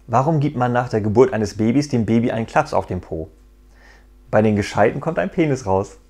Warum gibt man nach der Geburt eines Babys dem Baby einen Klaps auf den Po? Bei den Gescheiten kommt ein Penis raus.